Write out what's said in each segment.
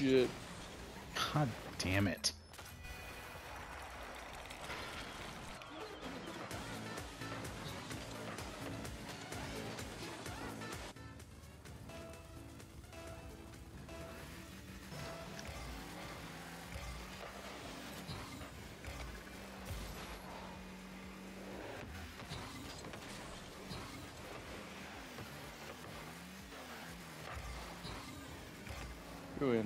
shit. God damn it. Go in.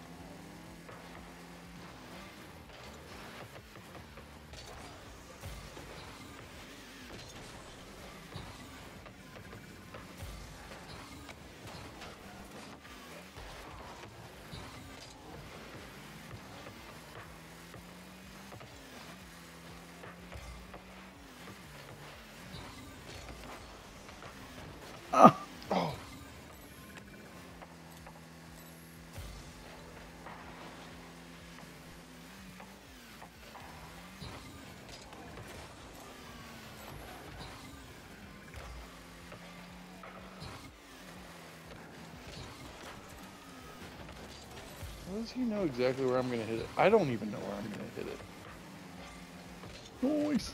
Oh. Oh. How does he know exactly where I'm going to hit it? I don't even know where I'm going to hit it. Noise.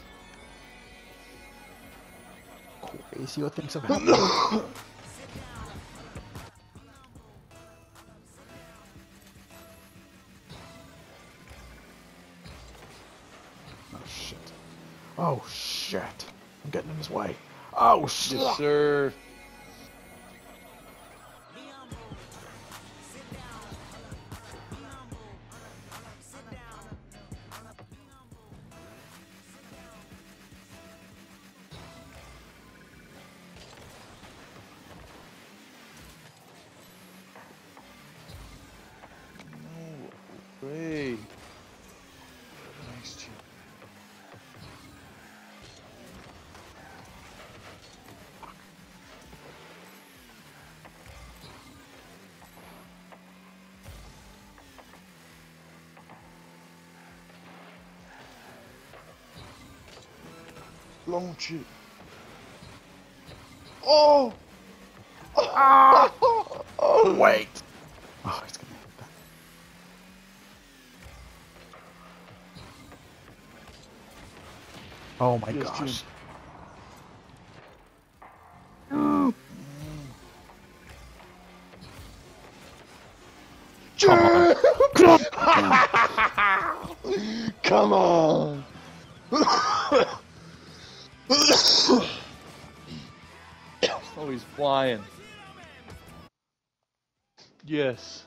Crazier thinks of No. helping. Oh shit. Oh shit. I'm getting in his way. Oh shit. Yes, sir. No way. Nice team. Launch it. Oh! Ah! Wait. Oh, he's gonna hit that. Oh my Yes, gosh. Jim. Come on. Come on! Oh, he's flying. Yes.